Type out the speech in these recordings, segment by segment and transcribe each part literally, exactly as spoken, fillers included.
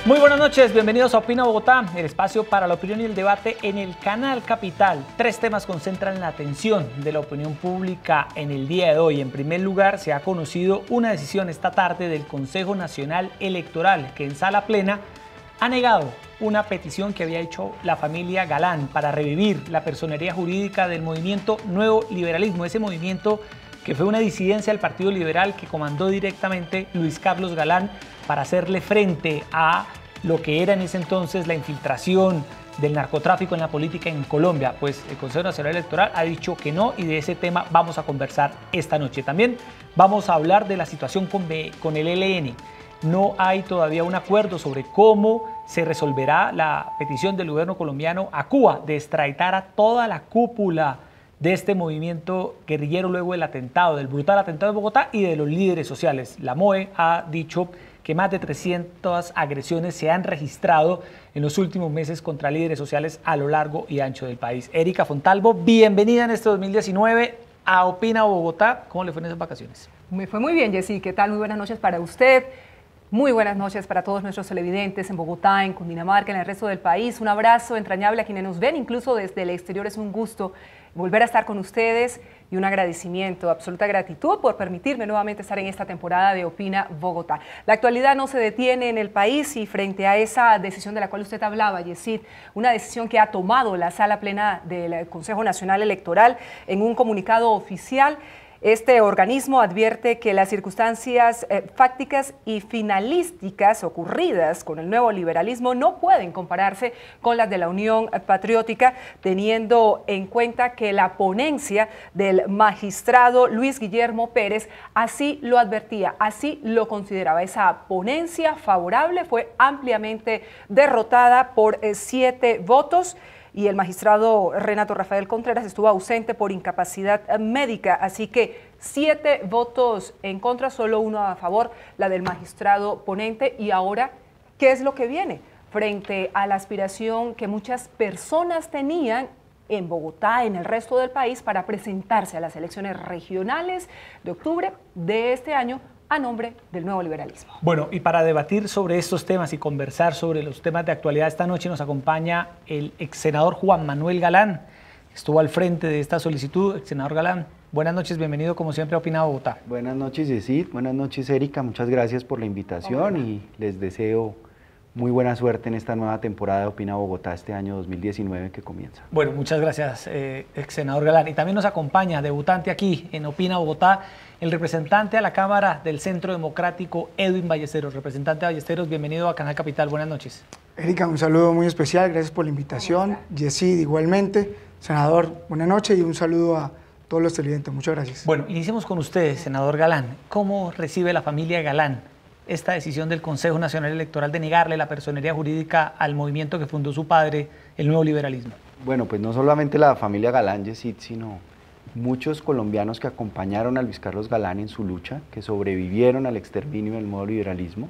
Muy buenas noches, bienvenidos a Opina Bogotá, el espacio para la opinión y el debate en el canal Capital. Tres temas concentran la atención de la opinión pública en el día de hoy. En primer lugar, se ha conocido una decisión esta tarde del Consejo Nacional Electoral que en sala plena ha negado una petición que había hecho la familia Galán para revivir la personería jurídica del movimiento Nuevo Liberalismo, ese movimiento que fue una disidencia del Partido Liberal que comandó directamente Luis Carlos Galán para hacerle frente a lo que era en ese entonces la infiltración del narcotráfico en la política en Colombia. Pues el Consejo Nacional Electoral ha dicho que no y de ese tema vamos a conversar esta noche. También vamos a hablar de la situación con, con el E L N. No hay todavía un acuerdo sobre cómo se resolverá la petición del gobierno colombiano a Cuba de extraditar a toda la cúpula de este movimiento guerrillero luego del atentado, del brutal atentado de Bogotá y de los líderes sociales. La M O E ha dicho que más de trescientas agresiones se han registrado en los últimos meses contra líderes sociales a lo largo y ancho del país. Erika Fontalvo, bienvenida en este dos mil diecinueve a Opina Bogotá. ¿Cómo le fue en esas vacaciones? Me fue muy bien, Jessy. ¿Qué tal? Muy buenas noches para usted. Muy buenas noches para todos nuestros televidentes en Bogotá, en Cundinamarca, en el resto del país. Un abrazo entrañable a quienes nos ven, incluso desde el exterior. Es un gusto volver a estar con ustedes y un agradecimiento, absoluta gratitud por permitirme nuevamente estar en esta temporada de Opina Bogotá. La actualidad no se detiene en el país y frente a esa decisión de la cual usted hablaba, Yesid, una decisión que ha tomado la sala plena del Consejo Nacional Electoral en un comunicado oficial. Este organismo advierte que las circunstancias eh, fácticas y finalísticas ocurridas con el nuevo liberalismo no pueden compararse con las de la Unión Patriótica, teniendo en cuenta que la ponencia del magistrado Luis Guillermo Pérez así lo advertía, así lo consideraba. Esa ponencia favorable fue ampliamente derrotada por eh, siete votos. Y el magistrado Renato Rafael Contreras estuvo ausente por incapacidad médica, así que siete votos en contra, solo uno a favor, la del magistrado ponente. Y ahora, ¿qué es lo que viene? Frente a la aspiración que muchas personas tenían en Bogotá, en el resto del país, para presentarse a las elecciones regionales de octubre de este año, a nombre del nuevo liberalismo. Bueno, y para debatir sobre estos temas y conversar sobre los temas de actualidad esta noche nos acompaña el ex senador Juan Manuel Galán. Estuvo al frente de esta solicitud. Ex senador Galán, buenas noches, bienvenido como siempre a Opina Bogotá. Buenas noches, Yesid, buenas noches, Erika, muchas gracias por la invitación y les deseo muy buena suerte en esta nueva temporada de Opina Bogotá este año dos mil diecinueve que comienza. Bueno, muchas gracias, eh, ex senador Galán. Y también nos acompaña, debutante aquí en Opina Bogotá, el representante a la Cámara del Centro Democrático, Edwin Ballesteros. Representante Ballesteros, bienvenido a Canal Capital, buenas noches. Erika, un saludo muy especial, gracias por la invitación. Yesid, igualmente. Senador, buenas noches y un saludo a todos los televidentes, muchas gracias. Bueno, iniciemos con usted, senador Galán. ¿Cómo recibe la familia Galán esta decisión del Consejo Nacional Electoral de negarle la personería jurídica al movimiento que fundó su padre, el Nuevo Liberalismo? Bueno, pues no solamente la familia Galán, Yesid, sino muchos colombianos que acompañaron a Luis Carlos Galán en su lucha, que sobrevivieron al exterminio del Nuevo Liberalismo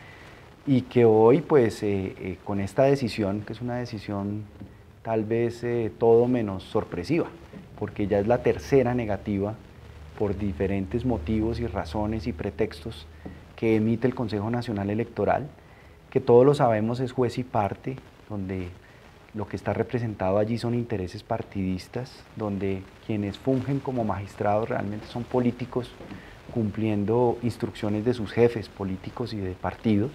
y que hoy, pues, eh, eh, con esta decisión, que es una decisión tal vez eh, todo menos sorpresiva, porque ya es la tercera negativa por diferentes motivos y razones y pretextos que emite el Consejo Nacional Electoral, que todos lo sabemos es juez y parte, donde lo que está representado allí son intereses partidistas, donde quienes fungen como magistrados realmente son políticos cumpliendo instrucciones de sus jefes políticos y de partido.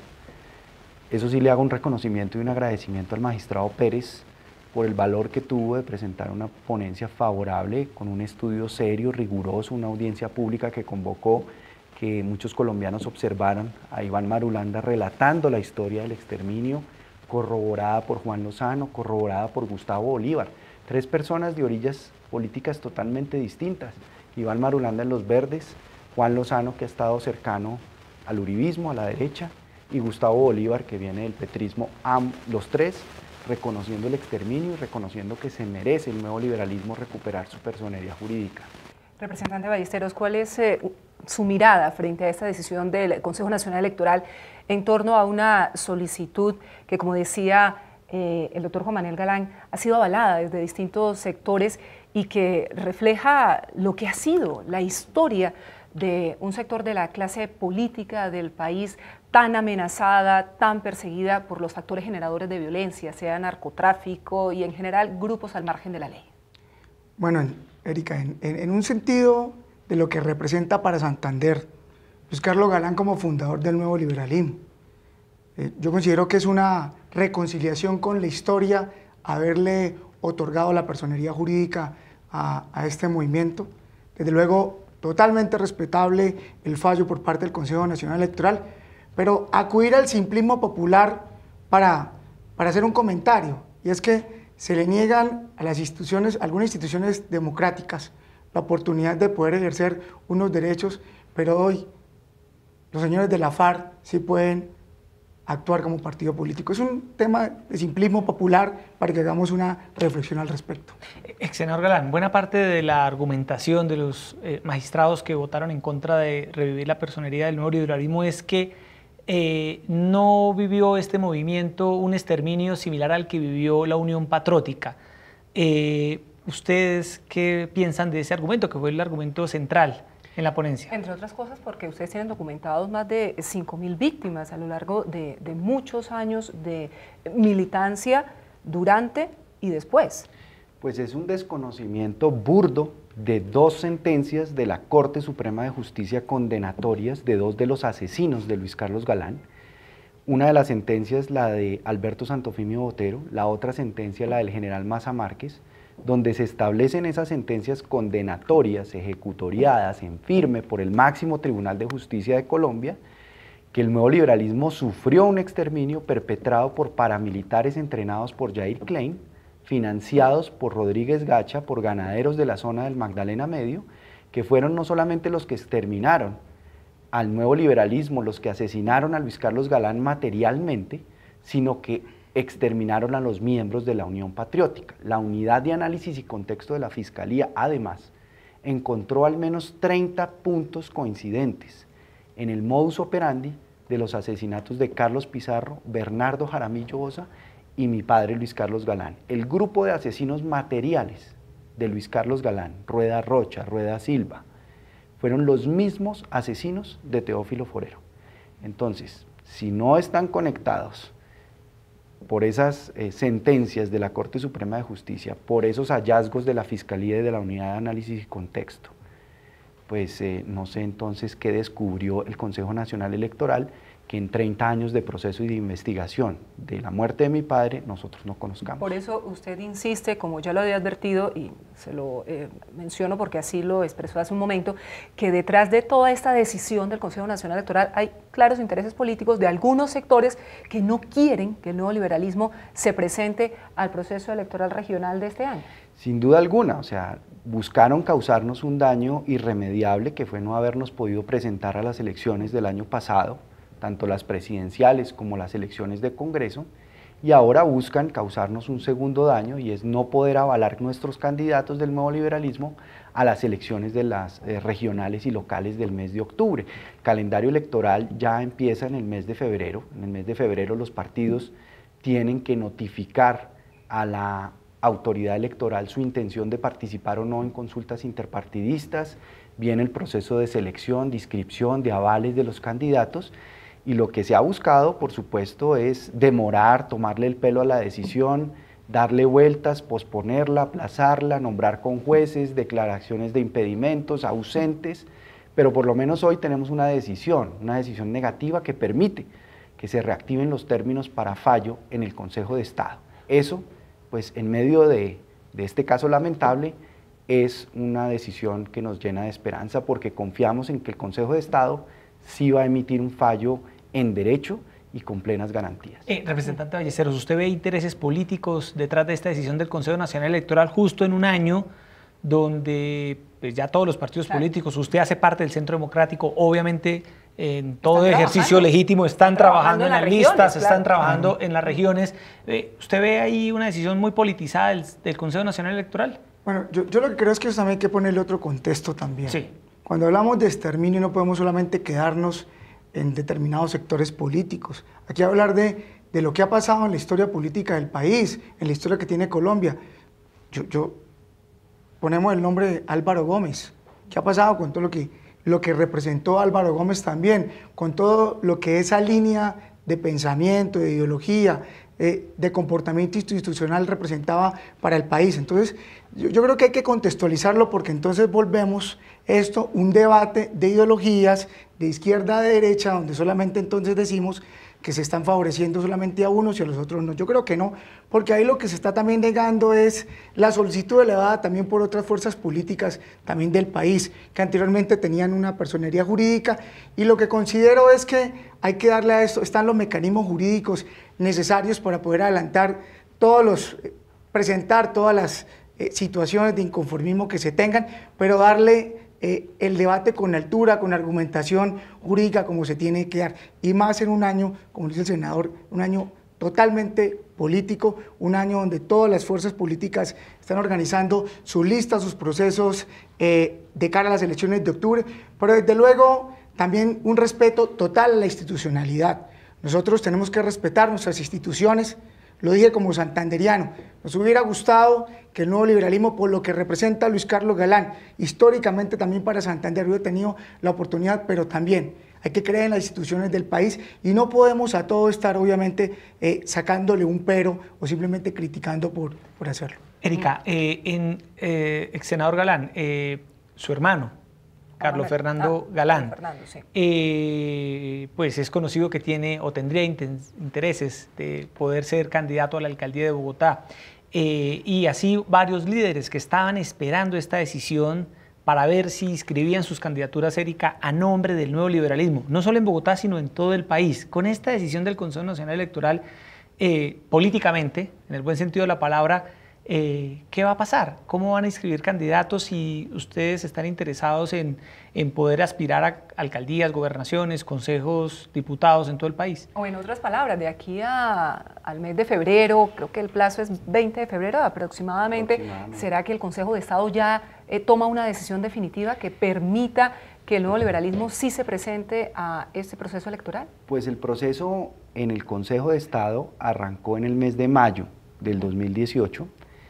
Eso sí, le hago un reconocimiento y un agradecimiento al magistrado Pérez por el valor que tuvo de presentar una ponencia favorable con un estudio serio, riguroso, una audiencia pública que convocó, que muchos colombianos observaron a Iván Marulanda relatando la historia del exterminio, corroborada por Juan Lozano, corroborada por Gustavo Bolívar. Tres personas de orillas políticas totalmente distintas. Iván Marulanda en los verdes, Juan Lozano, que ha estado cercano al uribismo, a la derecha, y Gustavo Bolívar, que viene del petrismo, los tres reconociendo el exterminio y reconociendo que se merece el nuevo liberalismo recuperar su personería jurídica. Representante Ballesteros, ¿cuál es eh, su mirada frente a esta decisión del Consejo Nacional Electoral en torno a una solicitud que, como decía eh, el doctor Juan Manuel Galán, ha sido avalada desde distintos sectores y que refleja lo que ha sido la historia de un sector de la clase política del país tan amenazada, tan perseguida por los factores generadores de violencia, sea narcotráfico y en general grupos al margen de la ley? Bueno, Erika, en, en, en un sentido de lo que representa para Santander, Luis Carlos Galán como fundador del nuevo liberalismo. Eh, yo considero que es una reconciliación con la historia haberle otorgado la personería jurídica a, a este movimiento. Desde luego, totalmente respetable el fallo por parte del Consejo Nacional Electoral, pero acudir al simplismo popular para, para hacer un comentario, y es que se le niegan a las instituciones, algunas instituciones democráticas, la oportunidad de poder ejercer unos derechos, pero hoy los señores de la FARC sí pueden actuar como partido político. Es un tema de simplismo popular para que hagamos una reflexión al respecto. Ex senador Galán, buena parte de la argumentación de los eh, magistrados que votaron en contra de revivir la personería del nuevo liberalismo es que eh, no vivió este movimiento un exterminio similar al que vivió la Unión Patriótica. Eh, ¿Ustedes qué piensan de ese argumento, que fue el argumento central en la ponencia? Entre otras cosas porque ustedes tienen documentados más de cinco mil víctimas a lo largo de, de muchos años de militancia durante y después. Pues es un desconocimiento burdo de dos sentencias de la Corte Suprema de Justicia condenatorias de dos de los asesinos de Luis Carlos Galán. Una de las sentencias, la de Alberto Santofimio Botero, la otra sentencia, la del general Maza Márquez, donde se establecen esas sentencias condenatorias, ejecutoriadas en firme por el máximo Tribunal de Justicia de Colombia, que el nuevo liberalismo sufrió un exterminio perpetrado por paramilitares entrenados por Jair Klein, financiados por Rodríguez Gacha, por ganaderos de la zona del Magdalena Medio, que fueron no solamente los que exterminaron al nuevo liberalismo, los que asesinaron a Luis Carlos Galán materialmente, sino que exterminaron a los miembros de la Unión Patriótica. La Unidad de Análisis y Contexto de la Fiscalía, además, encontró al menos treinta puntos coincidentes en el modus operandi de los asesinatos de Carlos Pizarro, Bernardo Jaramillo Osa y mi padre Luis Carlos Galán. El grupo de asesinos materiales de Luis Carlos Galán, Rueda Rocha, Rueda Silva, fueron los mismos asesinos de Teófilo Forero. Entonces, si no están conectados por esas eh, sentencias de la Corte Suprema de Justicia, por esos hallazgos de la Fiscalía y de la Unidad de Análisis y Contexto, pues eh, no sé entonces qué descubrió el Consejo Nacional Electoral que en treinta años de proceso y de investigación de la muerte de mi padre nosotros no conozcamos. Por eso usted insiste, como ya lo había advertido, y se lo eh, menciono porque así lo expresó hace un momento, que detrás de toda esta decisión del Consejo Nacional Electoral hay claros intereses políticos de algunos sectores que no quieren que el nuevo liberalismo se presente al proceso electoral regional de este año. Sin duda alguna, o sea, buscaron causarnos un daño irremediable que fue no habernos podido presentar a las elecciones del año pasado, tanto las presidenciales como las elecciones de Congreso, y ahora buscan causarnos un segundo daño y es no poder avalar nuestros candidatos del nuevo liberalismo a las elecciones de las eh, regionales y locales del mes de octubre. El calendario electoral ya empieza en el mes de febrero. En el mes de febrero los partidos tienen que notificar a la autoridad electoral su intención de participar o no en consultas interpartidistas, viene el proceso de selección, de inscripción, de avales de los candidatos, y lo que se ha buscado, por supuesto, es demorar, tomarle el pelo a la decisión, darle vueltas, posponerla, aplazarla, nombrar con jueces, declaraciones de impedimentos, ausentes, pero por lo menos hoy tenemos una decisión, una decisión negativa que permite que se reactiven los términos para fallo en el Consejo de Estado. Eso, pues en medio de, de este caso lamentable, es una decisión que nos llena de esperanza porque confiamos en que el Consejo de Estado sí va a emitir un fallo en derecho y con plenas garantías. Eh, representante Ballesteros, ¿usted ve intereses políticos detrás de esta decisión del Consejo Nacional Electoral justo en un año donde pues, ya todos los partidos claro. políticos, usted hace parte del Centro Democrático, obviamente en todo ejercicio legítimo están, están trabajando, trabajando en las regiones, listas, claro. están trabajando uh-huh. en las regiones. Eh, ¿Usted ve ahí una decisión muy politizada del, del Consejo Nacional Electoral? Bueno, yo, yo lo que creo es que eso también hay que ponerle otro contexto también. Sí. Cuando hablamos de exterminio no podemos solamente quedarnos en determinados sectores políticos. Aquí hablar de, de lo que ha pasado en la historia política del país, en la historia que tiene Colombia. Yo, yo ponemos el nombre de Álvaro Gómez. ¿Qué ha pasado con todo lo que lo que representó Álvaro Gómez también, con todo lo que esa línea de pensamiento, de ideología, eh, de comportamiento institucional representaba para el país. Entonces, yo, yo creo que hay que contextualizarlo, porque entonces volvemos esto un debate de ideologías, de izquierda a derecha, donde solamente entonces decimos que se están favoreciendo solamente a unos y a los otros no. Yo creo que no, porque ahí lo que se está también negando es la solicitud elevada también por otras fuerzas políticas también del país, que anteriormente tenían una personería jurídica, y lo que considero es que hay que darle a esto, están los mecanismos jurídicos necesarios para poder adelantar todos los, presentar todas las eh, situaciones de inconformismo que se tengan, pero darle Eh, el debate con altura, con argumentación jurídica como se tiene que dar, y más en un año, como dice el senador, un año totalmente político, un año donde todas las fuerzas políticas están organizando sus listas, sus procesos eh, de cara a las elecciones de octubre, pero desde luego también un respeto total a la institucionalidad. Nosotros tenemos que respetar nuestras instituciones. Lo dije como santanderiano, nos hubiera gustado que el nuevo liberalismo, por lo que representa Luis Carlos Galán, históricamente también para Santander, hubiera tenido la oportunidad, pero también hay que creer en las instituciones del país, y no podemos a todo estar obviamente eh, sacándole un pero o simplemente criticando por, por hacerlo. Erika, eh, en, eh, ex senador Galán, eh, su hermano, Carlos Fernando Galán, Fernando, sí. eh, pues es conocido que tiene o tendría intereses de poder ser candidato a la alcaldía de Bogotá, eh, y así varios líderes que estaban esperando esta decisión para ver si inscribían sus candidaturas, Erika, a nombre del nuevo liberalismo, no solo en Bogotá, sino en todo el país. Con esta decisión del Consejo Nacional Electoral, eh, políticamente, en el buen sentido de la palabra, Eh, ¿qué va a pasar? ¿Cómo van a inscribir candidatos si ustedes están interesados en, en poder aspirar a alcaldías, gobernaciones, consejos, diputados en todo el país? O en otras palabras, de aquí a, al mes de febrero, creo que el plazo es veinte de febrero aproximadamente, aproximadamente. ¿Será que el Consejo de Estado ya eh, toma una decisión definitiva que permita que el nuevo liberalismo sí se presente a este proceso electoral? Pues el proceso en el Consejo de Estado arrancó en el mes de mayo del dos mil dieciocho,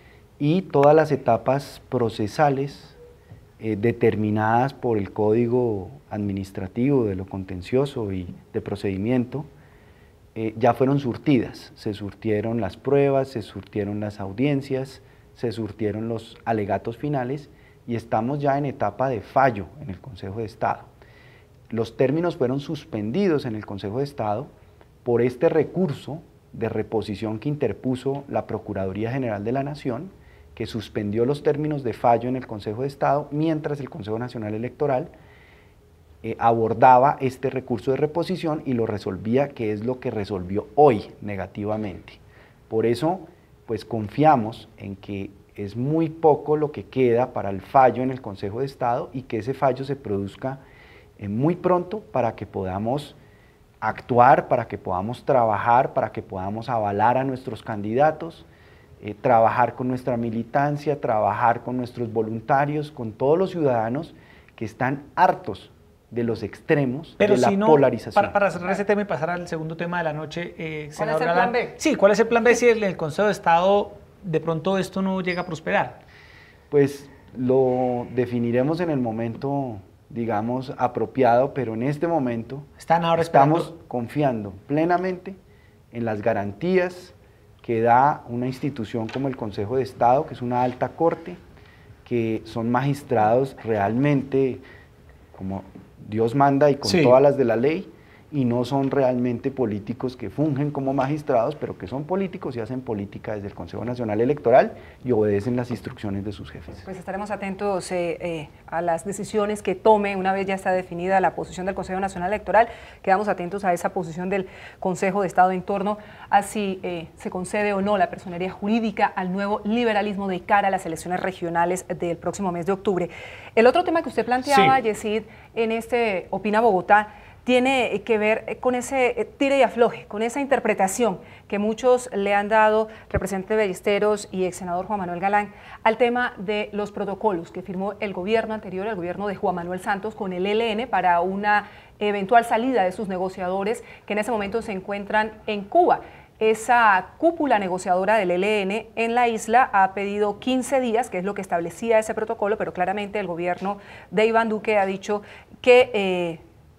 y todas las etapas procesales eh, determinadas por el Código Administrativo de lo Contencioso y de Procedimiento eh, ya fueron surtidas. Se surtieron las pruebas, se surtieron las audiencias, se surtieron los alegatos finales, y estamos ya en etapa de fallo en el Consejo de Estado. Los términos fueron suspendidos en el Consejo de Estado por este recurso de reposición que interpuso la Procuraduría General de la Nación, que suspendió los términos de fallo en el Consejo de Estado, mientras el Consejo Nacional Electoral eh, abordaba este recurso de reposición y lo resolvía, que es lo que resolvió hoy negativamente. Por eso, pues confiamos en que es muy poco lo que queda para el fallo en el Consejo de Estado, y que ese fallo se produzca eh, muy pronto, para que podamos actuar, para que podamos trabajar, para que podamos avalar a nuestros candidatos, eh, trabajar con nuestra militancia, trabajar con nuestros voluntarios, con todos los ciudadanos que están hartos de los extremos, Pero de la si no, polarización. Para, para cerrar ese tema y pasar al segundo tema de la noche, eh, ¿Cuál senador es el Galán, plan B? Sí, ¿cuál es el plan B si en el Consejo de Estado de pronto esto no llega a prosperar? Pues lo definiremos en el momento, digamos, apropiado, pero en este momento Están ahora estamos esperando. confiando plenamente en las garantías que da una institución como el Consejo de Estado, que es una alta corte, que son magistrados realmente como Dios manda y con Sí. todas las de la ley, y no son realmente políticos que fungen como magistrados, pero que son políticos y hacen política desde el Consejo Nacional Electoral y obedecen las instrucciones de sus jefes. Pues estaremos atentos eh, eh, a las decisiones que tome una vez ya está definida la posición del Consejo Nacional Electoral. Quedamos atentos a esa posición del Consejo de Estado en torno a si eh, se concede o no la personería jurídica al nuevo liberalismo de cara a las elecciones regionales del próximo mes de octubre. El otro tema que usted planteaba, Sí. Yesid, en este Opina Bogotá, tiene que ver con ese tire y afloje, con esa interpretación que muchos le han dado, representante Ballesteros y ex senador Juan Manuel Galán, al tema de los protocolos que firmó el gobierno anterior, el gobierno de Juan Manuel Santos, con el E L N para una eventual salida de sus negociadores que en ese momento se encuentran en Cuba. esa cúpula negociadora del E L N en la isla ha pedido quince días, que es lo que establecía ese protocolo, pero claramente el gobierno de Iván Duque ha dicho que eh,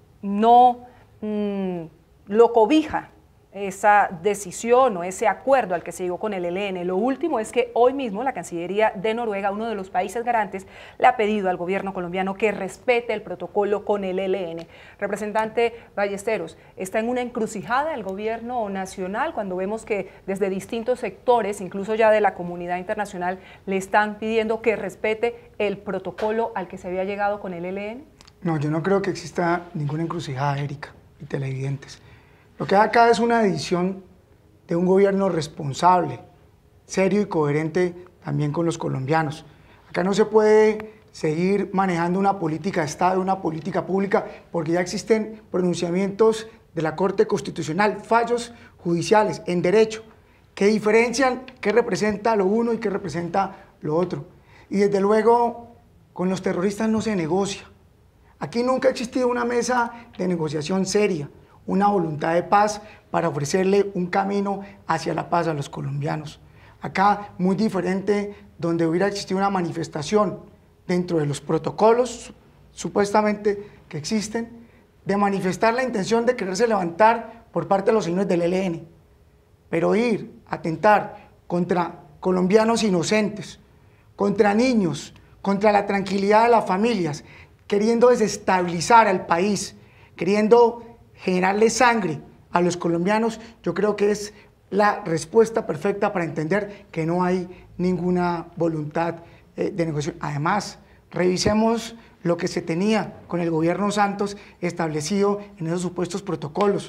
no mmm, lo cobija esa decisión o ese acuerdo al que se llegó con el E L N. Lo último es que hoy mismo la Cancillería de Noruega, uno de los países garantes, le ha pedido al gobierno colombiano que respete el protocolo con el E L N. Representante Ballesteros, ¿está en una encrucijada el gobierno nacional cuando vemos que desde distintos sectores, incluso ya de la comunidad internacional, le están pidiendo que respete el protocolo al que se había llegado con el E L N? No, yo no creo que exista ninguna encrucijada, Erika, y televidentes. Lo que hay acá es una decisión de un gobierno responsable, serio y coherente también con los colombianos. Acá no se puede seguir manejando una política de Estado, una política pública, porque ya existen pronunciamientos de la Corte Constitucional, fallos judiciales en derecho, que diferencian qué representa lo uno y qué representa lo otro. Y desde luego, con los terroristas no se negocia. Aquí nunca ha existido una mesa de negociación seria, una voluntad de paz para ofrecerle un camino hacia la paz a los colombianos. Acá, muy diferente, donde hubiera existido una manifestación dentro de los protocolos, supuestamente que existen, de manifestar la intención de quererse levantar por parte de los señores del E L N, pero ir a atentar contra colombianos inocentes, contra niños, contra la tranquilidad de las familias, queriendo desestabilizar al país, queriendo generarle sangre a los colombianos, yo creo que es la respuesta perfecta para entender que no hay ninguna voluntad eh, de negociación. Además, revisemos lo que se tenía con el gobierno Santos establecido en esos supuestos protocolos.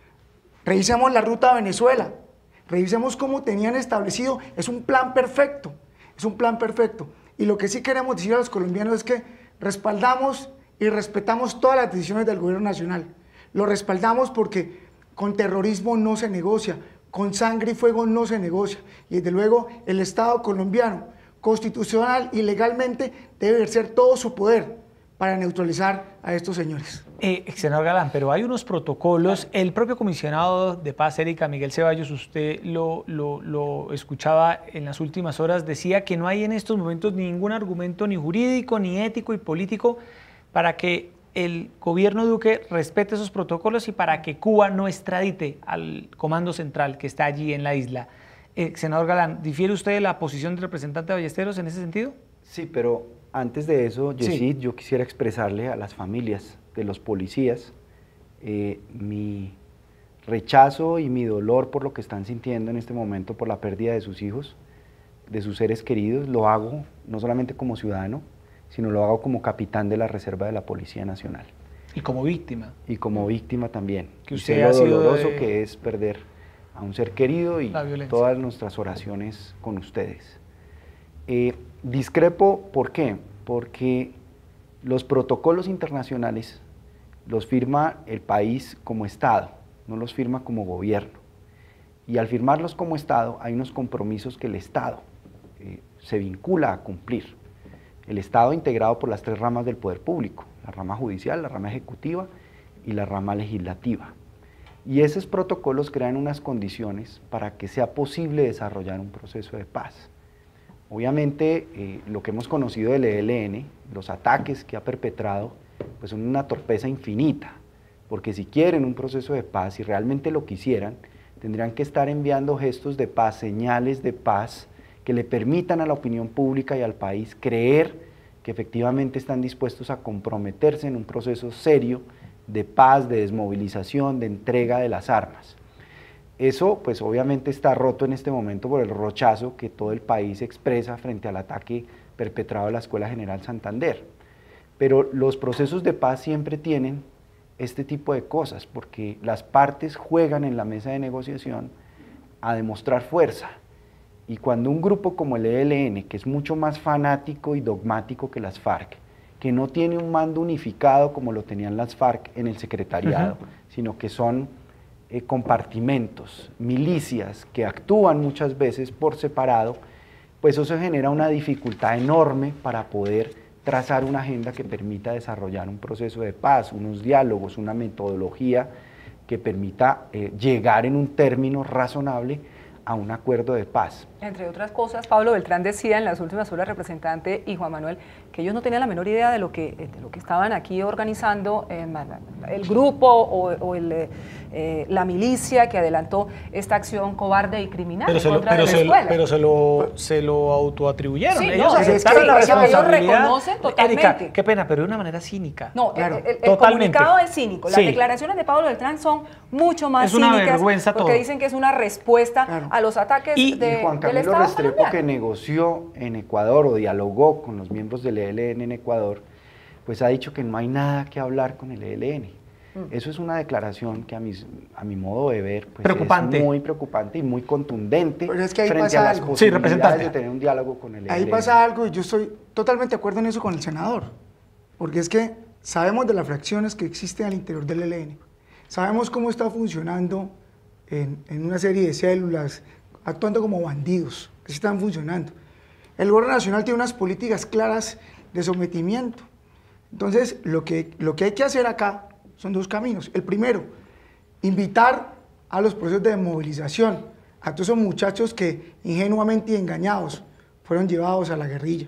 Revisemos la ruta a Venezuela, revisemos cómo tenían establecido, es un plan perfecto, es un plan perfecto. Y lo que sí queremos decir a los colombianos es que respaldamos y respetamos todas las decisiones del gobierno nacional. Lo respaldamos porque con terrorismo no se negocia, con sangre y fuego no se negocia. Y desde luego el Estado colombiano, constitucional y legalmente, debe ejercer todo su poder para neutralizar a estos señores. Eh, senador Galán, pero hay unos protocolos, el propio comisionado de paz, Erika, Miguel Ceballos, usted lo, lo, lo escuchaba en las últimas horas, decía que no hay en estos momentos ningún argumento ni jurídico, ni ético y político para que el gobierno Duque respete esos protocolos y para que Cuba no extradite al Comando Central que está allí en la isla. Eh, senador Galán, ¿difiere usted de la posición del representante Ballesteros en ese sentido? Sí, pero antes de eso, Yesid, sí. yo quisiera expresarle a las familias de los policías eh, mi rechazo y mi dolor por lo que están sintiendo en este momento por la pérdida de sus hijos, de sus seres queridos. Lo hago no solamente como ciudadano, sino lo hago como capitán de la Reserva de la Policía Nacional. Y como víctima. Y como víctima también. Que y usted sé ha lo sido doloroso de... que es perder a un ser querido y todas nuestras oraciones con ustedes. Eh, discrepo, ¿por qué? Porque los protocolos internacionales los firma el país como Estado, no los firma como gobierno. Y al firmarlos como Estado hay unos compromisos que el Estado eh, se vincula a cumplir. El Estado integrado por las tres ramas del poder público, la rama judicial, la rama ejecutiva y la rama legislativa. Y esos protocolos crean unas condiciones para que sea posible desarrollar un proceso de paz. Obviamente, eh, lo que hemos conocido del E L N, los ataques que ha perpetrado, pues son una torpeza infinita, porque si quieren un proceso de paz, si realmente lo quisieran, tendrían que estar enviando gestos de paz, señales de paz, que le permitan a la opinión pública y al país creer que efectivamente están dispuestos a comprometerse en un proceso serio de paz, de desmovilización, de entrega de las armas. Eso pues obviamente está roto en este momento por el rechazo que todo el país expresa frente al ataque perpetrado en la Escuela General Santander. Pero los procesos de paz siempre tienen este tipo de cosas, porque las partes juegan en la mesa de negociación a demostrar fuerza. Y cuando un grupo como el E L N, que es mucho más fanático y dogmático que las FARC, que no tiene un mando unificado como lo tenían las FARC en el secretariado, uh-huh. sino que son eh, compartimentos, milicias que actúan muchas veces por separado, pues eso genera una dificultad enorme para poder trazar una agenda que permita desarrollar un proceso de paz, unos diálogos, una metodología que permita eh, llegar en un término razonable a un acuerdo de paz. Entre otras cosas, Pablo Beltrán decía en las últimas horas, representante, y Juan Manuel, que ellos no tenían la menor idea de lo que, de lo que estaban aquí organizando eh, el grupo o, o el, eh, la milicia que adelantó esta acción cobarde y criminal pero en se lo, contra pero de la se, escuela. Pero se lo, se lo autoatribuyeron. Sí, ellos no, aceptaron es que la ellos responsabilidad. reconocen totalmente. Erika, qué pena, pero de una manera cínica. No, Claro. el, el, el Totalmente. comunicado es cínico. Las Sí. declaraciones de Pablo Beltrán son mucho más Es una cínicas vergüenza porque todo. dicen que es una respuesta Claro. a los ataques Y- de, Y Juan del Camilo Estado Restrepo, colombiano. que negoció en Ecuador o dialogó con los miembros del E L N en Ecuador, pues ha dicho que no hay nada que hablar con el E L N. Mm. Eso es una declaración que a mi, a mi modo de ver pues preocupante. es muy preocupante y muy contundente Pero es que ahí frente pasa a las algo. Sí, posibilidades representante. de tener un diálogo con el E L N. Ahí pasa algo y yo estoy totalmente de acuerdo en eso con el senador, porque es que sabemos de las fracciones que existen al interior del E L N, sabemos cómo está funcionando en, en una serie de células, actuando como bandidos, que están funcionando. El gobierno nacional tiene unas políticas claras de sometimiento. Entonces, lo que, lo que hay que hacer acá son dos caminos. El primero, invitar a los procesos de movilización, a todos esos muchachos que ingenuamente y engañados fueron llevados a la guerrilla,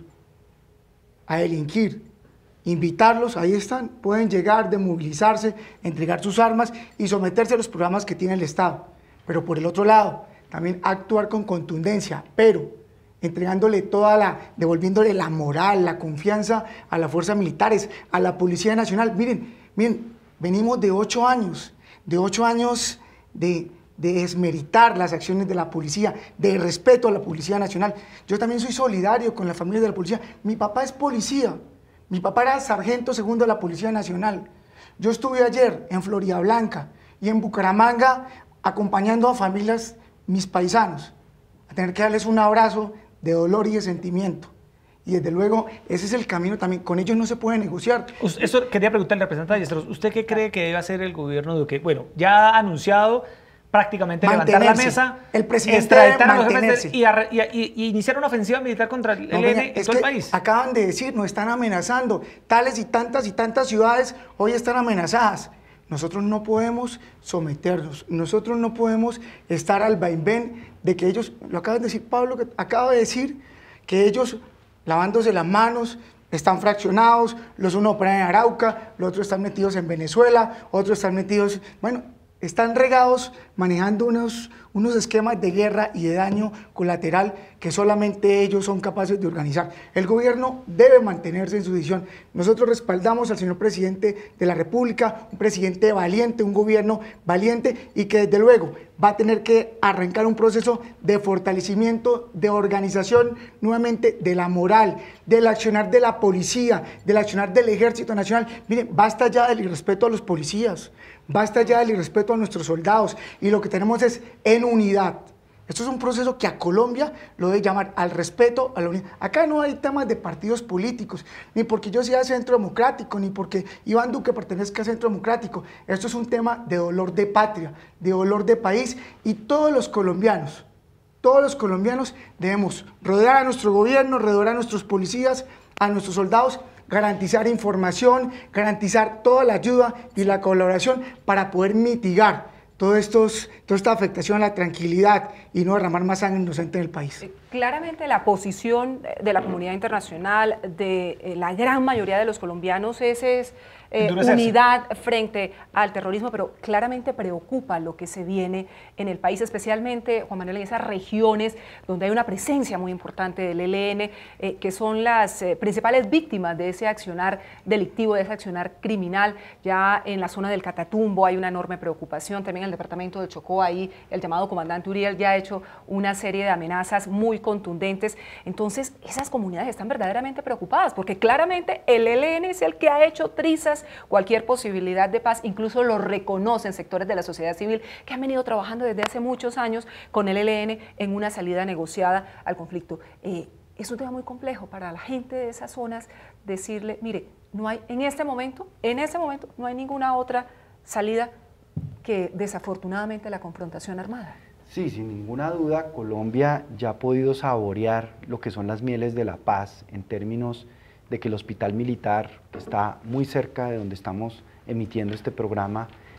a delinquir, invitarlos, ahí están, pueden llegar, demovilizarse, entregar sus armas y someterse a los programas que tiene el Estado. Pero por el otro lado, también actuar con contundencia, pero entregándole toda la, devolviéndole la moral, la confianza a las fuerzas militares, a la Policía Nacional. Miren, miren, venimos de ocho años, de ocho años de, de desmeritar las acciones de la policía, de respeto a la Policía Nacional. Yo también soy solidario con la familia de la policía. Mi papá es policía, mi papá era sargento segundo de la Policía Nacional. Yo estuve ayer en Floridablanca y en Bucaramanga acompañando a familias, mis paisanos, a tener que darles un abrazo de dolor y de sentimiento. Y desde luego, ese es el camino también. Con ellos no se puede negociar. Eso quería preguntarle al representante Ballesteros. ¿Usted qué cree que debe hacer el gobierno Duque? Bueno, ya ha anunciado prácticamente levantar la mesa, el presidente debe extraditar a los mantenerse. jefes y, a- y, a- y- y iniciar una ofensiva militar contra el No, E L N venga, en es todo el que país. acaban de decir, nos están amenazando. Tales y tantas y tantas ciudades hoy están amenazadas. Nosotros no podemos someternos, nosotros no podemos estar al vaivén de que ellos, lo acaba de decir Pablo, que acaba de decir que ellos, lavándose las manos, están fraccionados, los unos operan en Arauca, los otros están metidos en Venezuela, otros están metidos, bueno, están regados manejando unos, unos esquemas de guerra y de daño colateral que solamente ellos son capaces de organizar. El gobierno debe mantenerse en su decisión. Nosotros respaldamos al señor presidente de la República, un presidente valiente, un gobierno valiente y que desde luego va a tener que arrancar un proceso de fortalecimiento, de organización nuevamente de la moral, del accionar de la policía, del accionar del Ejército Nacional. Miren, basta ya del irrespeto a los policías, basta ya del irrespeto a nuestros soldados y lo que tenemos es en unidad. Esto es un proceso que a Colombia lo debe llamar al respeto, a la unidad. Acá no hay temas de partidos políticos, ni porque yo sea Centro Democrático, ni porque Iván Duque pertenezca a Centro Democrático. Esto es un tema de dolor de patria, de dolor de país y todos los colombianos, todos los colombianos debemos rodear a nuestro gobierno, rodear a nuestros policías, a nuestros soldados, garantizar información, garantizar toda la ayuda y la colaboración para poder mitigar todo estos, toda esta afectación a la tranquilidad y no derramar más sangre inocente en el país. Claramente la posición de la comunidad internacional, de eh, la gran mayoría de los colombianos es, es eh, unidad frente al terrorismo, pero claramente preocupa lo que se viene en el país, especialmente, Juan Manuel, en esas regiones donde hay una presencia muy importante del E L N, eh, que son las eh, principales víctimas de ese accionar delictivo, de ese accionar criminal. Ya en la zona del Catatumbo hay una enorme preocupación, también en el departamento de Chocó, ahí el llamado comandante Uriel ya ha hecho una serie de amenazas muy contundentes. Entonces, esas comunidades están verdaderamente preocupadas, porque claramente el E L N es el que ha hecho trizas cualquier posibilidad de paz, incluso lo reconocen sectores de la sociedad civil que han venido trabajando desde hace muchos años con el E L N en una salida negociada al conflicto. Eh, es un tema muy complejo para la gente de esas zonas decirle, mire, no hay, en este momento, en este momento, no hay ninguna otra salida que desafortunadamente la confrontación armada. Sí, sin ninguna duda, Colombia ya ha podido saborear lo que son las mieles de la paz en términos de que el hospital militar, que está muy cerca de donde estamos emitiendo este programa,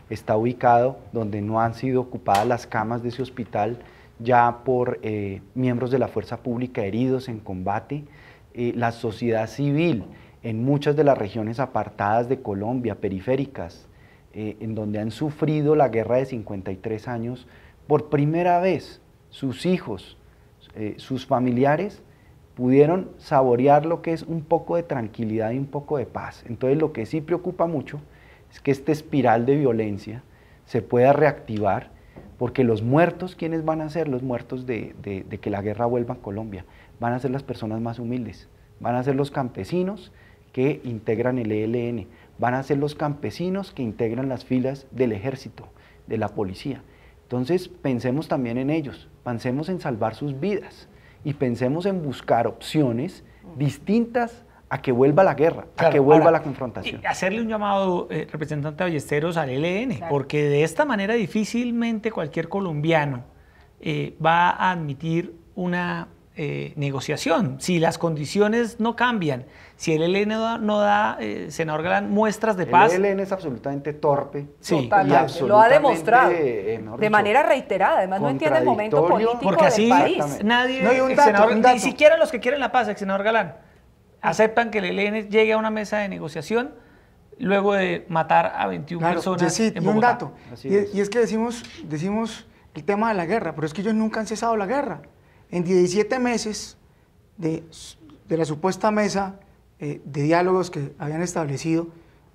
está ubicado, donde no han sido ocupadas las camas de ese hospital ya por eh, miembros de la fuerza pública heridos en combate. Eh, la sociedad civil en muchas de las regiones apartadas de Colombia, periféricas, eh, en donde han sufrido la guerra de cincuenta y tres años, por primera vez sus hijos, eh, sus familiares, pudieron saborear lo que es un poco de tranquilidad y un poco de paz. Entonces lo que sí preocupa mucho es que esta espiral de violencia se pueda reactivar, porque los muertos, ¿quiénes van a ser los muertos de, de, de que la guerra vuelva a Colombia? Van a ser las personas más humildes, van a ser los campesinos que integran el E L N, van a ser los campesinos que integran las filas del ejército, de la policía. Entonces pensemos también en ellos, pensemos en salvar sus vidas y pensemos en buscar opciones distintas a que vuelva la guerra, claro, a que vuelva ahora, la confrontación. Y hacerle un llamado, eh, representante Ballesteros, al E L N, claro, porque de esta manera difícilmente cualquier colombiano eh, va a admitir una eh, negociación. Si las condiciones no cambian, si el E L N no da, no da eh, senador Galán, muestras de paz. El E L N es absolutamente torpe. Sí, y absolutamente, lo ha demostrado eh, de dicho, manera reiterada. Además no entiende el momento político porque así, del país. Nadie, no hay un dato, senador, un dato. Ni siquiera los que quieren la paz, ex senador Galán, aceptan que el E L N llegue a una mesa de negociación luego de matar a veintiuna claro, personas Yesid, en y un Bogotá. dato, y es. y es que decimos, decimos el tema de la guerra, pero es que ellos nunca han cesado la guerra. En diecisiete meses de, de la supuesta mesa eh, de diálogos que habían establecido,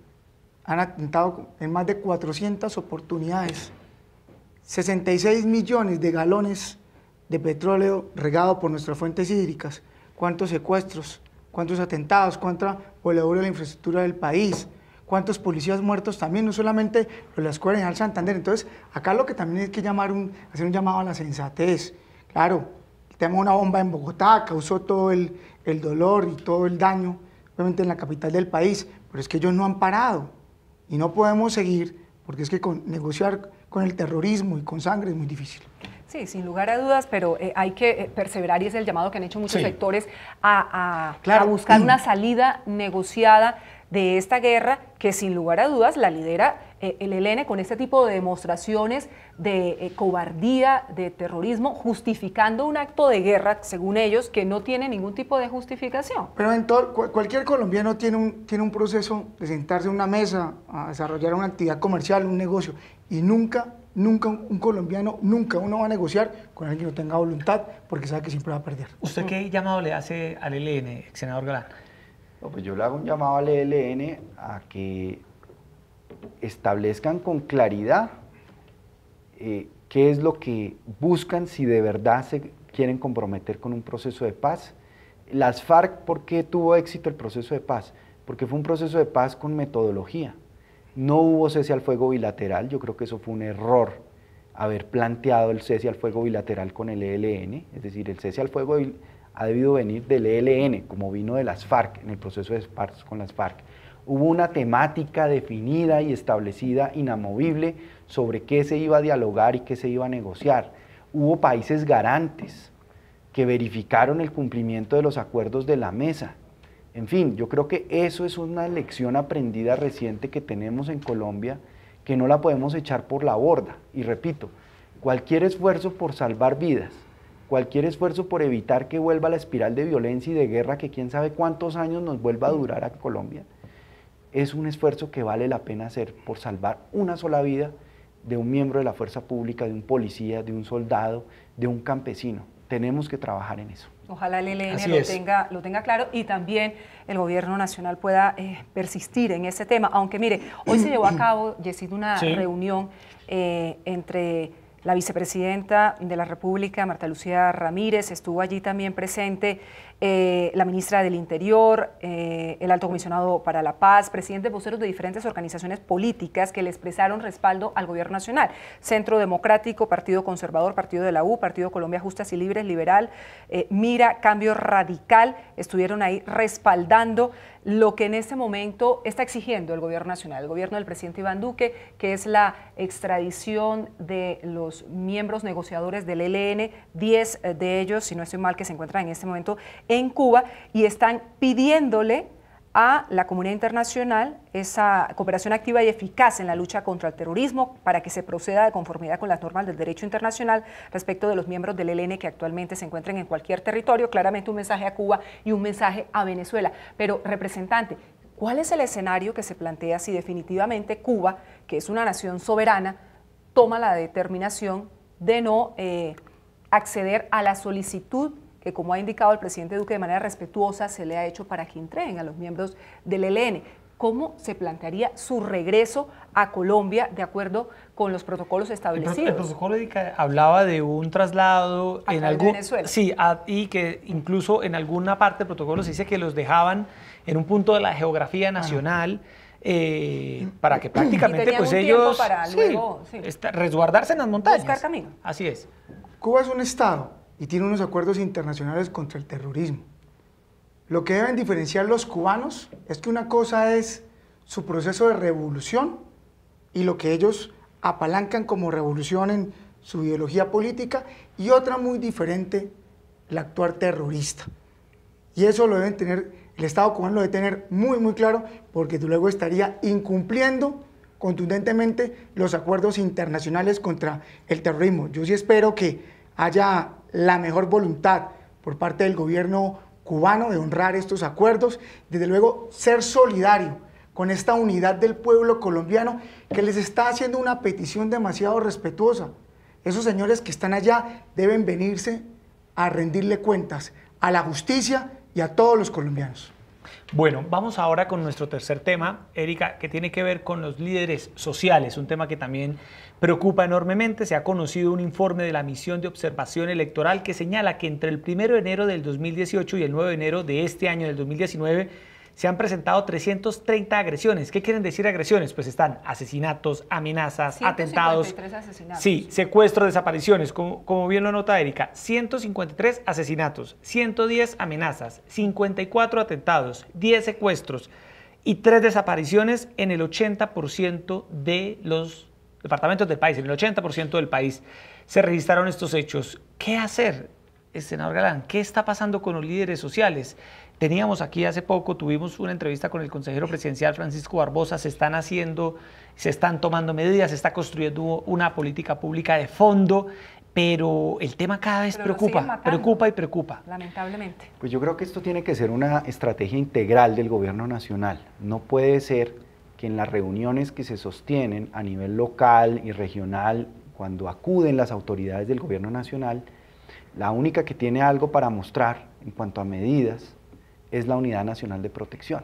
han atentado en más de cuatrocientas oportunidades, sesenta y seis millones de galones de petróleo regado por nuestras fuentes hídricas, cuántos secuestros, cuántos atentados, cuánta voladura de la infraestructura del país, cuántos policías muertos también, no solamente los de la Escuela General Santander. Entonces, acá lo que también hay que llamar un, hacer un llamado a la sensatez. Claro, el tema de una bomba en Bogotá causó todo el, el dolor y todo el daño, obviamente en la capital del país, pero es que ellos no han parado y no podemos seguir, porque es que con, negociar con el terrorismo y con sangre es muy difícil. Sí, sin lugar a dudas, pero eh, hay que eh, perseverar y es el llamado que han hecho muchos sí. sectores a, a, claro. a buscar una salida negociada de esta guerra que sin lugar a dudas la lidera eh, el E L N con este tipo de demostraciones de eh, cobardía, de terrorismo, justificando un acto de guerra, según ellos, que no tiene ningún tipo de justificación. Pero en todo, cualquier colombiano tiene un, tiene un proceso de sentarse en una mesa a desarrollar una actividad comercial, un negocio, y nunca... Nunca un colombiano, nunca uno va a negociar con alguien que no tenga voluntad, porque sabe que siempre va a perder. ¿Usted qué llamado le hace al E L N, ex senador Galán? No, pues yo le hago un llamado al E L N a que establezcan con claridad eh, qué es lo que buscan, si de verdad se quieren comprometer con un proceso de paz. Las FARC, ¿por qué tuvo éxito el proceso de paz? Porque fue un proceso de paz con metodología. No hubo cese al fuego bilateral, yo creo que eso fue un error, haber planteado el cese al fuego bilateral con el E L N, es decir, el cese al fuego ha debido venir del E L N, como vino de las FARC, en el proceso de paz con las FARC. Hubo una temática definida y establecida, inamovible, sobre qué se iba a dialogar y qué se iba a negociar. Hubo países garantes que verificaron el cumplimiento de los acuerdos de la mesa. En fin, yo creo que eso es una lección aprendida reciente que tenemos en Colombia, que no la podemos echar por la borda. Y repito, cualquier esfuerzo por salvar vidas, cualquier esfuerzo por evitar que vuelva la espiral de violencia y de guerra que quién sabe cuántos años nos vuelva a durar a Colombia, es un esfuerzo que vale la pena hacer por salvar una sola vida de un miembro de la fuerza pública, de un policía, de un soldado, de un campesino. Tenemos que trabajar en eso. Ojalá el E L N lo tenga, lo tenga claro y también el gobierno nacional pueda eh, persistir en ese tema. Aunque mire, hoy se llevó a cabo, Yesid, una sí. reunión eh, entre la vicepresidenta de la República, Marta Lucía Ramírez, estuvo allí también presente eh, la ministra del Interior, eh, el alto comisionado para la paz, presidentes voceros de diferentes organizaciones políticas que le expresaron respaldo al gobierno nacional. Centro Democrático, Partido Conservador, Partido de la U, Partido Colombia Justas y Libres, Liberal, eh, Mira, Cambio Radical, estuvieron ahí respaldando lo que en este momento está exigiendo el gobierno nacional, el gobierno del presidente Iván Duque, que es la extradición de los miembros negociadores del E L N, diez de ellos, si no estoy mal, que se encuentran en este momento en Cuba, y están pidiéndole a la comunidad internacional esa cooperación activa y eficaz en la lucha contra el terrorismo para que se proceda de conformidad con las normas del derecho internacional respecto de los miembros del E L N que actualmente se encuentren en cualquier territorio. Claramente un mensaje a Cuba y un mensaje a Venezuela. Pero, representante, ¿cuál es el escenario que se plantea si definitivamente Cuba, que es una nación soberana, toma la determinación de no eh, acceder a la solicitud que, como ha indicado el presidente Duque de manera respetuosa, se le ha hecho para que entreguen a los miembros del E L N? ¿Cómo se plantearía su regreso a Colombia de acuerdo con los protocolos establecidos? El, el protocolo hablaba de un traslado a en algún, Venezuela. Sí, a, y que incluso en alguna parte del protocolo se dice que los dejaban en un punto de la geografía nacional. Eh, para que prácticamente pues ellos para sí, luego, sí. Está, resguardarse en las montañas. Buscar camino. Así es. Cuba es un Estado y tiene unos acuerdos internacionales contra el terrorismo. Lo que deben diferenciar los cubanos es que una cosa es su proceso de revolución y lo que ellos apalancan como revolución en su ideología política, y otra muy diferente, el actuar terrorista. Y eso lo deben tener, el Estado cubano lo debe tener muy muy claro, porque luego estaría incumpliendo contundentemente los acuerdos internacionales contra el terrorismo. Yo sí espero que haya la mejor voluntad por parte del gobierno cubano de honrar estos acuerdos, desde luego ser solidario con esta unidad del pueblo colombiano que les está haciendo una petición demasiado respetuosa. Esos señores que están allá deben venirse a rendirle cuentas a la justicia y a todos los colombianos. Bueno, vamos ahora con nuestro tercer tema, Erika, que tiene que ver con los líderes sociales, un tema que también preocupa enormemente. Se ha conocido un informe de la Misión de Observación Electoral que señala que entre el primero de enero del dos mil dieciocho y el nueve de enero de este año, del dos mil diecinueve, se han presentado trescientas treinta agresiones. ¿Qué quieren decir agresiones? Pues están asesinatos, amenazas, atentados, asesinatos. Sí, secuestros, desapariciones, como, como bien lo nota Erika, ciento cincuenta y tres asesinatos, ciento diez amenazas, cincuenta y cuatro atentados, diez secuestros y tres desapariciones en el ochenta por ciento de los departamentos del país. En el ochenta por ciento del país se registraron estos hechos. ¿Qué hacer, senador Galán? ¿Qué está pasando con los líderes sociales? Teníamos aquí hace poco, tuvimos una entrevista con el consejero presidencial Francisco Barbosa. Se están haciendo, se están tomando medidas, se está construyendo una política pública de fondo, pero el tema cada vez pero preocupa, preocupa y preocupa. Lamentablemente. Pues yo creo que esto tiene que ser una estrategia integral del gobierno nacional. No puede ser que en las reuniones que se sostienen a nivel local y regional, cuando acuden las autoridades del gobierno nacional, la única que tiene algo para mostrar en cuanto a medidas es la Unidad Nacional de Protección.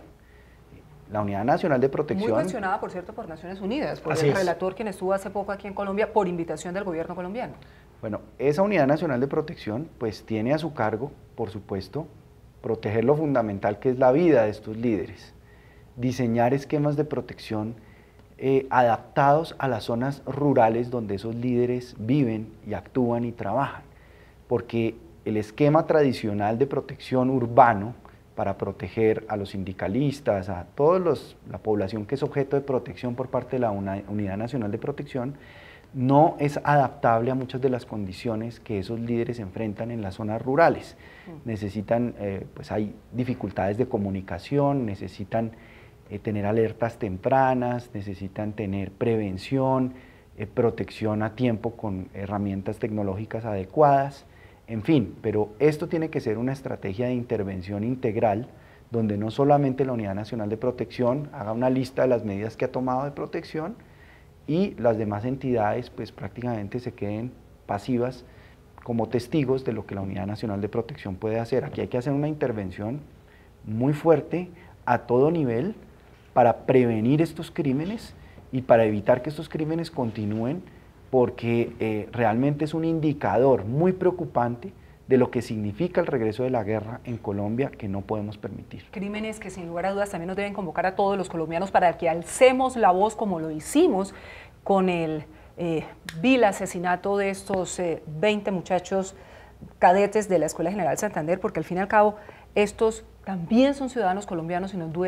La Unidad Nacional de Protección... Muy cuestionada, por cierto, por Naciones Unidas, por Así el es. relator quien estuvo hace poco aquí en Colombia por invitación del gobierno colombiano. Bueno, esa Unidad Nacional de Protección pues tiene a su cargo, por supuesto, proteger lo fundamental que es la vida de estos líderes, diseñar esquemas de protección eh, adaptados a las zonas rurales donde esos líderes viven y actúan y trabajan, porque el esquema tradicional de protección urbano para proteger a los sindicalistas, a toda la población que es objeto de protección por parte de la Unidad Nacional de Protección, no es adaptable a muchas de las condiciones que esos líderes enfrentan en las zonas rurales. Mm. Necesitan, eh, pues hay dificultades de comunicación, necesitan eh, tener alertas tempranas, necesitan tener prevención, eh, protección a tiempo con herramientas tecnológicas adecuadas. En fin, pero esto tiene que ser una estrategia de intervención integral donde no solamente la Unidad Nacional de Protección haga una lista de las medidas que ha tomado de protección y las demás entidades pues prácticamente se queden pasivas como testigos de lo que la Unidad Nacional de Protección puede hacer. Aquí hay que hacer una intervención muy fuerte a todo nivel para prevenir estos crímenes y para evitar que estos crímenes continúen, porque eh, realmente es un indicador muy preocupante de lo que significa el regreso de la guerra en Colombia, que no podemos permitir. Crímenes que sin lugar a dudas también nos deben convocar a todos los colombianos para que alcemos la voz como lo hicimos con el eh, vil asesinato de estos eh, veinte muchachos cadetes de la Escuela General Santander, porque al fin y al cabo estos también son ciudadanos colombianos y nos duelen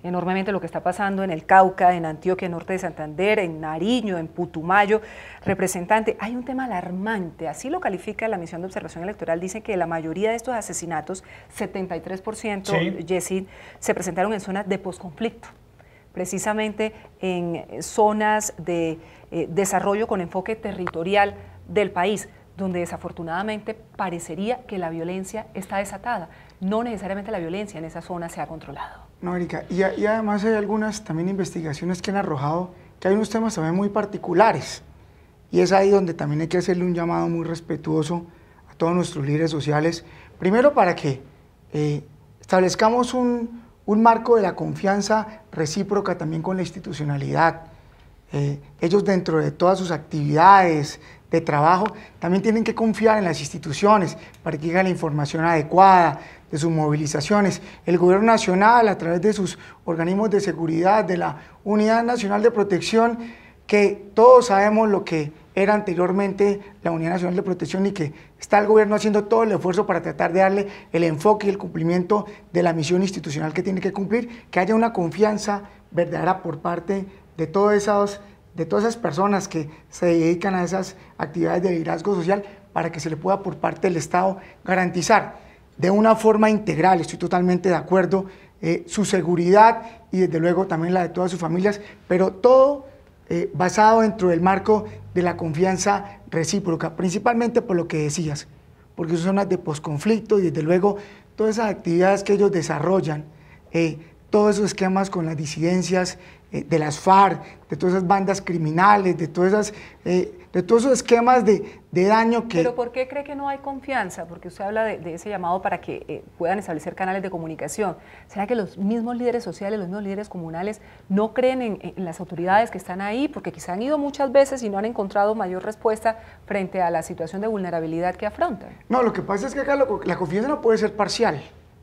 enormemente lo que está pasando en el Cauca, en Antioquia, norte de Santander, en Nariño, en Putumayo. Representante, hay un tema alarmante, así lo califica la misión de observación electoral, dice que la mayoría de estos asesinatos, setenta y tres por ciento, sí. Yesid, se presentaron en zonas de posconflicto, precisamente en zonas de eh, desarrollo con enfoque territorial del país, donde desafortunadamente parecería que la violencia está desatada. No necesariamente la violencia en esa zona se ha controlado. No, Erika, y, y además hay algunas también investigaciones que han arrojado que hay unos temas también muy particulares, y es ahí donde también hay que hacerle un llamado muy respetuoso a todos nuestros líderes sociales, primero para que eh, establezcamos un, un marco de la confianza recíproca también con la institucionalidad. Eh, ellos dentro de todas sus actividades de trabajo también tienen que confiar en las instituciones para que llegue la información adecuada de sus movilizaciones. El gobierno nacional, a través de sus organismos de seguridad, de la Unidad Nacional de Protección, que todos sabemos lo que era anteriormente la Unidad Nacional de Protección y que está el gobierno haciendo todo el esfuerzo para tratar de darle el enfoque y el cumplimiento de la misión institucional que tiene que cumplir, que haya una confianza verdadera por parte de todas esas, de todas esas personas que se dedican a esas actividades de liderazgo social, para que se le pueda por parte del Estado garantizar de una forma integral, estoy totalmente de acuerdo, eh, su seguridad y desde luego también la de todas sus familias, pero todo eh, basado dentro del marco de la confianza recíproca, principalmente por lo que decías, porque son zonas de posconflicto y desde luego todas esas actividades que ellos desarrollan, eh, todos esos esquemas con las disidencias eh, de las FARC, de todas esas bandas criminales, de, todas esas, eh, de todos esos esquemas de, de daño que... ¿Pero por qué cree que no hay confianza? Porque usted habla de, de ese llamado para que eh, puedan establecer canales de comunicación. ¿Será que los mismos líderes sociales, los mismos líderes comunales no creen en, en las autoridades que están ahí? Porque quizá han ido muchas veces y no han encontrado mayor respuesta frente a la situación de vulnerabilidad que afrontan. No, lo que pasa es que acá lo, la confianza no puede ser parcial,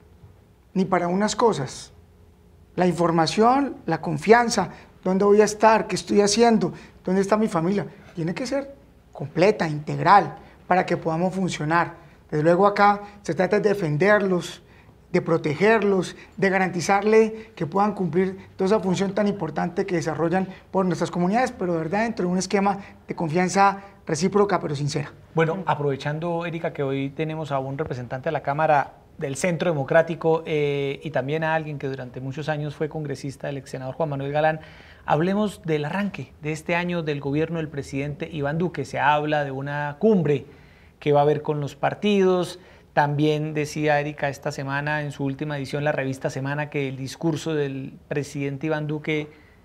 ni para unas cosas. La información, la confianza, dónde voy a estar, qué estoy haciendo, dónde está mi familia, tiene que ser completa, integral, para que podamos funcionar. Desde luego acá se trata de defenderlos, de protegerlos, de garantizarle que puedan cumplir toda esa función tan importante que desarrollan por nuestras comunidades, pero de verdad dentro de un esquema de confianza recíproca pero sincera. Bueno, aprovechando, Erika, que hoy tenemos a un representante de la Cámara del Centro Democrático eh, y también a alguien que durante muchos años fue congresista, el ex senador Juan Manuel Galán, hablemos del arranque de este año del gobierno del presidente Iván Duque. Se habla de una cumbre que va a haber con los partidos. También decía Erika esta semana en su última edición, la revista Semana, que el discurso del presidente Iván Duque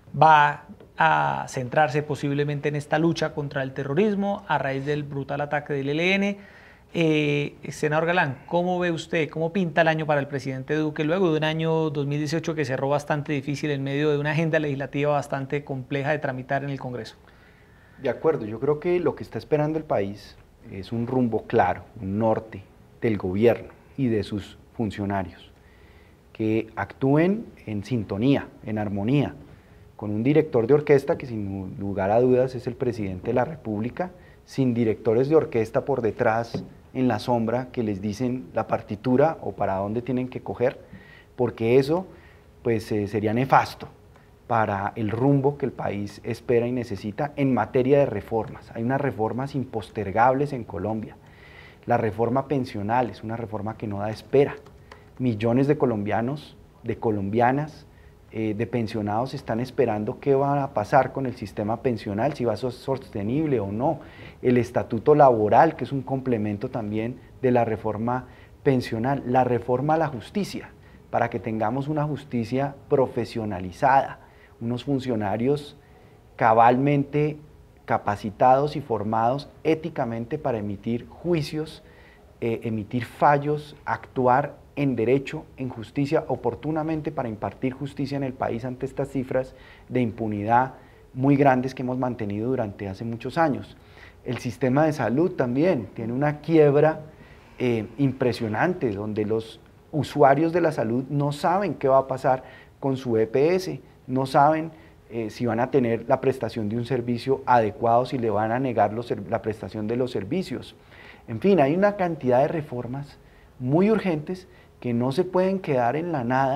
va a centrarse posiblemente en esta lucha contra el terrorismo a raíz del brutal ataque del E L N. Eh, senador Galán, ¿cómo ve usted, cómo pinta el año para el presidente Duque luego de un año dos mil dieciocho que cerró bastante difícil en medio de una agenda legislativa bastante compleja de tramitar en el Congreso? De acuerdo, yo creo que lo que está esperando el país es un rumbo claro, un norte del gobierno y de sus funcionarios, que actúen en sintonía, en armonía, con un director de orquesta que sin lugar a dudas es el presidente de la República, sin directores de orquesta por detrás en la sombra que les dicen la partitura o para dónde tienen que coger, porque eso pues eh, sería nefasto para el rumbo que el país espera y necesita en materia de reformas. Hay unas reformas impostergables en Colombia. La reforma pensional es una reforma que no da espera. Millones de colombianos, de colombianas, eh, de pensionados están esperando qué va a pasar con el sistema pensional, si va a ser sostenible o no. El estatuto laboral, que es un complemento también de la reforma pensional. La reforma a la justicia, para que tengamos una justicia profesionalizada, unos funcionarios cabalmente capacitados y formados éticamente para emitir juicios, eh, emitir fallos, actuar en derecho, en justicia, oportunamente para impartir justicia en el país ante estas cifras de impunidad muy grandes que hemos mantenido durante hace muchos años. El sistema de salud también tiene una quiebra eh, impresionante, donde los usuarios de la salud no saben qué va a pasar con su E P S, no saben eh, si van a tener la prestación de un servicio adecuado, si le van a negar los, la prestación de los servicios. En fin, hay una cantidad de reformas muy urgentes que no se pueden quedar en la nada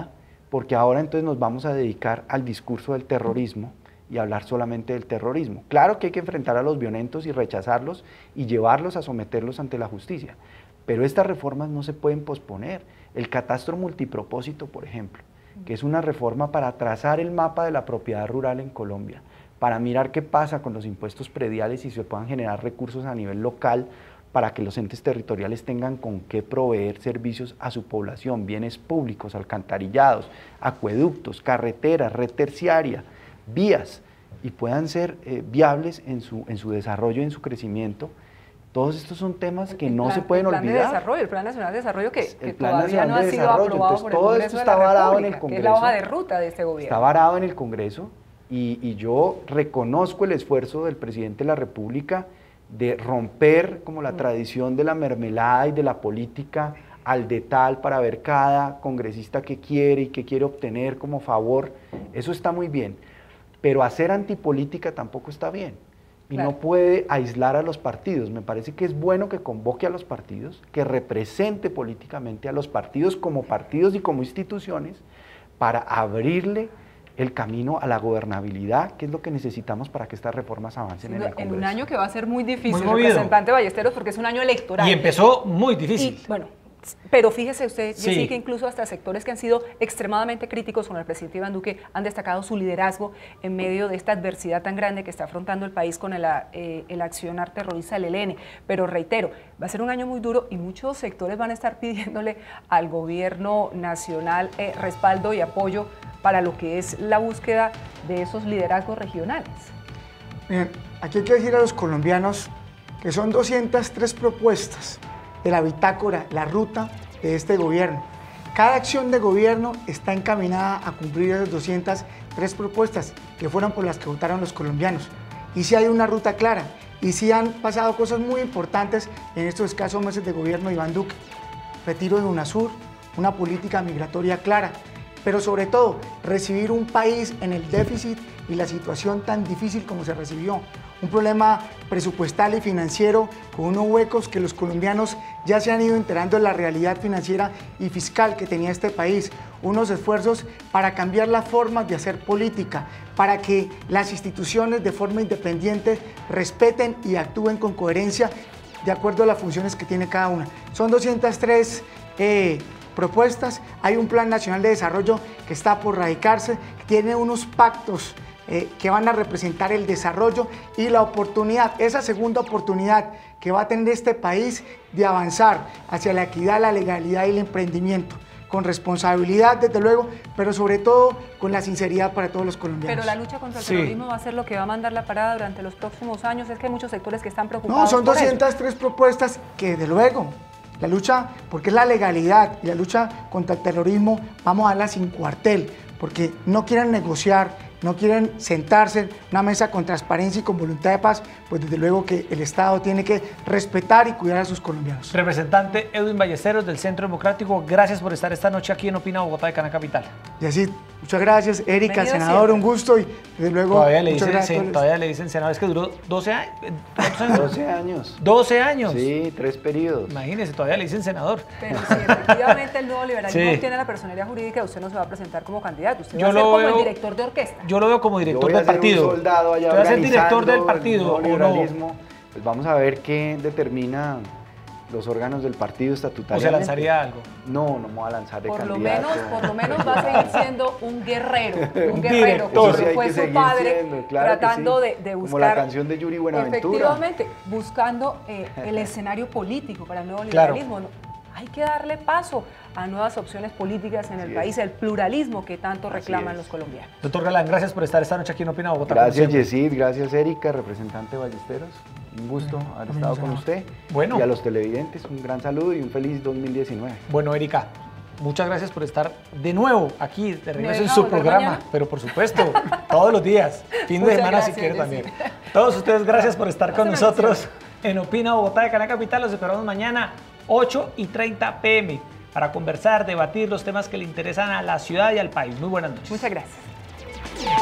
porque ahora entonces nos vamos a dedicar al discurso del terrorismo y hablar solamente del terrorismo. Claro que hay que enfrentar a los violentos y rechazarlos y llevarlos a someterlos ante la justicia, pero estas reformas no se pueden posponer. El catastro multipropósito, por ejemplo, que es una reforma para trazar el mapa de la propiedad rural en Colombia, para mirar qué pasa con los impuestos prediales y se puedan generar recursos a nivel local para que los entes territoriales tengan con qué proveer servicios a su población, bienes públicos, alcantarillados, acueductos, carreteras, red terciaria, vías, y puedan ser eh, viables en su, en su desarrollo y en su crecimiento. Todos estos son temas que no plan, se pueden el plan olvidar. De desarrollo, el Plan Nacional de Desarrollo que, que plan todavía no ha de sido desarrollo. aprobado Entonces, por el todo Congreso esto de está la varado en República, el Congreso. que es la hoja de ruta de este gobierno. Está varado en el Congreso y, y yo reconozco el esfuerzo del presidente de la República de romper como la mm. tradición de la mermelada y de la política al de tal para ver cada congresista que quiere y que quiere obtener como favor. Eso está muy bien, pero hacer antipolítica tampoco está bien. Y claro. no puede aislar a los partidos. Me parece que es bueno que convoque a los partidos, que represente políticamente a los partidos como partidos y como instituciones para abrirle el camino a la gobernabilidad, que es lo que necesitamos para que estas reformas avancen en el Congreso. En un año que va a ser muy difícil, muy representante Ballesteros, porque es un año electoral. Y empezó muy difícil. Y, bueno, pero fíjese usted, sí. sí que incluso hasta sectores que han sido extremadamente críticos con el presidente Iván Duque han destacado su liderazgo en medio de esta adversidad tan grande que está afrontando el país con el, eh, el accionar terrorista del E L N. Pero reitero, va a ser un año muy duro y muchos sectores van a estar pidiéndole al gobierno nacional eh, respaldo y apoyo para lo que es la búsqueda de esos liderazgos regionales. Bien, aquí hay que decir a los colombianos que son doscientas tres propuestas de la bitácora, la ruta de este gobierno. Cada acción de gobierno está encaminada a cumplir esas doscientas tres propuestas que fueron por las que votaron los colombianos. Y sí hay una ruta clara, y sí han pasado cosas muy importantes en estos escasos meses de gobierno de Iván Duque. Retiro de UNASUR, una política migratoria clara, pero sobre todo recibir un país en el déficit y la situación tan difícil como se recibió. Un problema presupuestal y financiero con unos huecos que los colombianos ya se han ido enterando de la realidad financiera y fiscal que tenía este país. Unos esfuerzos para cambiar las formas de hacer política, para que las instituciones de forma independiente respeten y actúen con coherencia de acuerdo a las funciones que tiene cada una. Son doscientas tres eh, propuestas, hay un Plan Nacional de Desarrollo que está por radicarse, que tiene unos pactos Eh, que van a representar el desarrollo y la oportunidad, esa segunda oportunidad que va a tener este país de avanzar hacia la equidad, la legalidad y el emprendimiento, con responsabilidad desde luego, pero sobre todo con la sinceridad para todos los colombianos. Pero la lucha contra el sí. terrorismo va a ser lo que va a mandar la parada durante los próximos años, es que hay muchos sectores que están preocupados. No, son por doscientas tres eso. propuestas que desde luego, la lucha, porque es la legalidad y la lucha contra el terrorismo, vamos a darla sin cuartel, porque no quieren negociar, no quieren sentarse en una mesa con transparencia y con voluntad de paz, pues desde luego que el Estado tiene que respetar y cuidar a sus colombianos. Representante Edwin Ballesteros del Centro Democrático, gracias por estar esta noche aquí en Opina Bogotá de Cana Capital. Y así, muchas gracias, Erika, Bienvenido senador, siempre. un gusto y desde luego Todavía le, muchas dicen, gracias a sen, todos. todavía le dicen senador, es que duró doce años. doce años. doce años. Sí, tres periodos. Imagínese, todavía le dicen senador. Pero si efectivamente el nuevo liberalismo Sí. tiene la personería jurídica, usted no se va a presentar como candidato, usted Yo va a ser lo como veo- el director de orquesta. Yo lo veo como Yo director voy a del ser partido. un soldado allá Usted va a ser director organizando del partido el o no. neoliberalismo. Pues vamos a ver qué determina los órganos del partido estatutario. ¿O se lanzaría algo? No, no me voy a lanzar de Por lo, candidato. menos, por lo menos va a seguir siendo un guerrero, un Un guerrero, director. como Eso sí hay fue que su seguir padre, siendo, claro que tratando sí. de, de buscar... Como la canción de Yuri Buenaventura. Efectivamente, buscando eh, el escenario político para el nuevo Claro. liberalismo. No, hay que darle paso a nuevas opciones políticas en el Así país, es. el pluralismo que tanto Así reclaman es. los colombianos. Doctor Galán, gracias por estar esta noche aquí en Opina Bogotá. como Gracias, siempre. Yesid, gracias, Erika, representante Ballesteros. Un gusto haber también, estado con senador. usted. Bueno. Y a los televidentes, un gran saludo y un feliz dos mil diecinueve. Bueno, Erika, muchas gracias por estar de nuevo aquí, de regreso en deja su volver programa, mañana? pero por supuesto, todos los días, fin de Muchas semana gracias, si quiere Jessy. también. Todos ustedes, gracias por estar con No se nosotros en Opina Bogotá de Cana Capital. Los esperamos mañana, ocho y treinta pm, para conversar, debatir los temas que le interesan a la ciudad y al país. Muy buenas noches. Muchas gracias.